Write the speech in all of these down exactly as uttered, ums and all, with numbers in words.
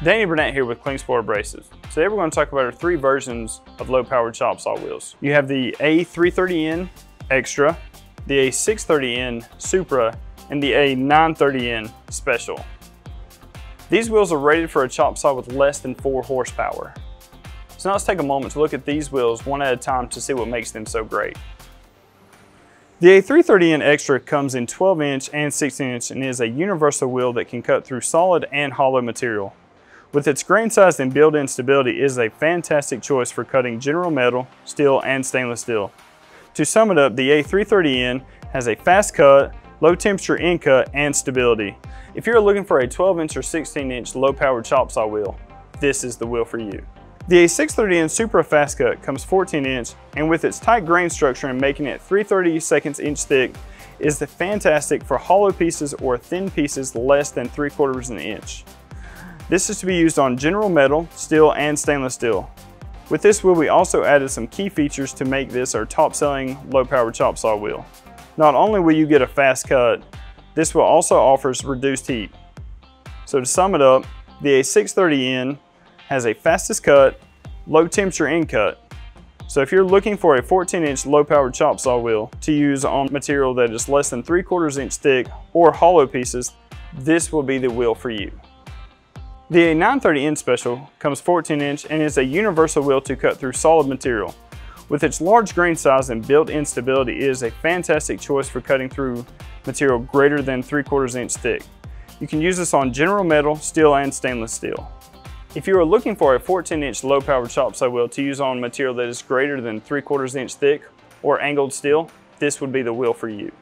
Danny Burnett here with Klingspor Abrasives. Today we're going to talk about our three versions of low-powered chop saw wheels. You have the A three thirty N Extra, the A six thirty N Supra, and the A nine thirty N Special. These wheels are rated for a chop saw with less than four horsepower. So now let's take a moment to look at these wheels one at a time to see what makes them so great. The A three thirty N Extra comes in twelve inch and sixteen inch and is a universal wheel that can cut through solid and hollow material. With its grain size and built-in stability, it is a fantastic choice for cutting general metal, steel, and stainless steel. To sum it up, the A three thirty N has a fast cut, low temperature in cut, and stability. If you're looking for a twelve inch or sixteen inch low-powered chop saw wheel, this is the wheel for you. The A six thirty N Supra Fast Cut comes fourteen inch, and with its tight grain structure and making it three thirty-seconds inch thick, is fantastic for hollow pieces or thin pieces less than three quarters an inch. This is to be used on general metal, steel, and stainless steel. With this wheel, we also added some key features to make this our top-selling low-powered chop saw wheel. Not only will you get a fast cut, this wheel also offers reduced heat. So to sum it up, the A six thirty N has a fastest cut, low temperature in cut. So if you're looking for a fourteen inch low-powered chop saw wheel to use on material that is less than three quarters inch thick or hollow pieces, this will be the wheel for you. The A nine thirty N Special comes fourteen inch and is a universal wheel to cut through solid material. With its large grain size and built-in stability, it is a fantastic choice for cutting through material greater than three quarters inch thick. You can use this on general metal, steel, and stainless steel. If you are looking for a fourteen inch low-powered chop saw wheel to use on material that is greater than three quarters inch thick or angled steel, this would be the wheel for you.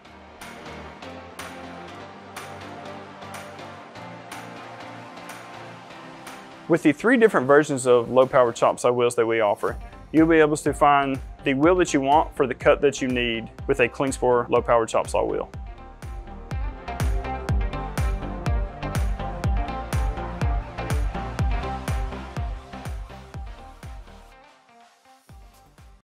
With the three different versions of low-powered chop saw wheels that we offer, you'll be able to find the wheel that you want for the cut that you need with a Klingspor low-powered chop saw wheel.